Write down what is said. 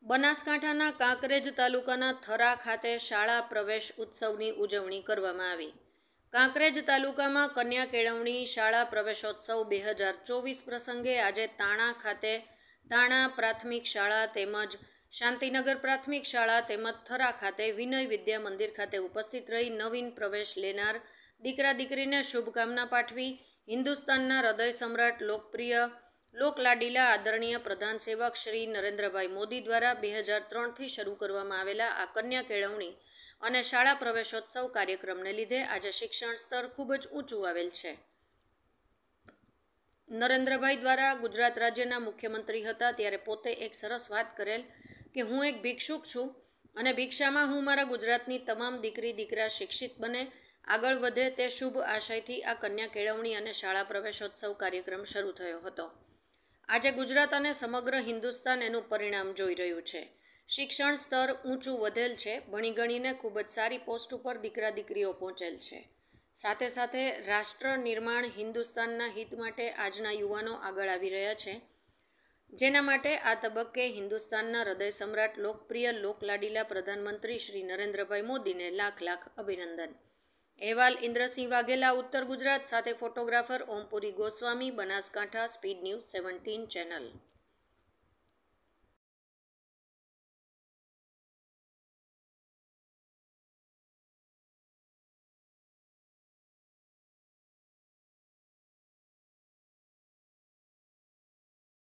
બનાસકાંઠાના કાંકરેજ તાલુકાના થરા ખાતે શાળા પ્રવેશ ઉત્સવની ઉજવણી કરવામાં આવી। કાંકરેજ તાલુકામાં કન્યા કેળવણી શાળા પ્રવેશોત્સવ 2024 પ્રસંગે આજે તાણા ખાતે તાણા પ્રાથમિક શાળા તેમજ શાંતિનગર પ્રાથમિક શાળા તેમજ થરા ખાતે વિનય વિદ્યા મંદિર ખાતે ઉપસ્થિત રહી નવીન પ્રવેશ લેનાર દીકરા દીકરીને શુભકામના પાઠવી હિન્દુસ્તાનના હૃદય સમ્રાટ લોકપ્રિય લોકલાડીલા આદરણીય પ્રધાન સેવક શ્રી નરેન્દ્રભાઈ મોદી દ્વારા 2003થી શરૂ કરવામાં આવેલા આ કન્યા કેળવણી અને શાળા પ્રવેશોત્સવ કાર્યક્રમને લીધે આજે શિક્ષણ સ્તર ખૂબ જ ઊંચું આવેલ છે। નરેન્દ્રભાઈ દ્વારા ગુજરાત રાજ્યના મુખ્યમંત્રી હતા ત્યારે પોતે એક સરસ વાત કરેલ કે હું એક ભિક્ષુક છું અને ભિક્ષામાં હું મારા ગુજરાતની તમામ દીકરી દીકરા શિક્ષિત બને આગળ વધે તે શુભ આશયથી આ કન્યા કેળવણી અને શાળા પ્રવેશોત્સવ કાર્યક્રમ શરૂ થયો હતો। આજે ગુજરાત અને સમગ્ર હિન્દુસ્તાન એનું પરિણામ જોઈ રહ્યું છે। શિક્ષણ સ્તર ઊંચું વધેલ છે, ભણી ગણીને ખૂબ જ સારી પોસ્ટ ઉપર દીકરા દીકરીઓ પહોંચેલ છે। સાથે સાથે રાષ્ટ્ર નિર્માણ હિન્દુસ્તાનના હિત માટે આજના યુવાનો આગળ આવી રહ્યા છે, જેના માટે આ તબક્કે હિન્દુસ્તાનના હૃદય સમ્રાટ લોકપ્રિય લોકલાડીલા પ્રધાનમંત્રી શ્રી નરેન્દ્રભાઈ મોદીને લાખ લાખ અભિનંદન। અહેવાલ ઇન્દ્રસિંહ વાઘેલા, ઉત્તર ગુજરાત। સાથે photographer Ompuri Goswami, Banaskantha speed news 17 channel.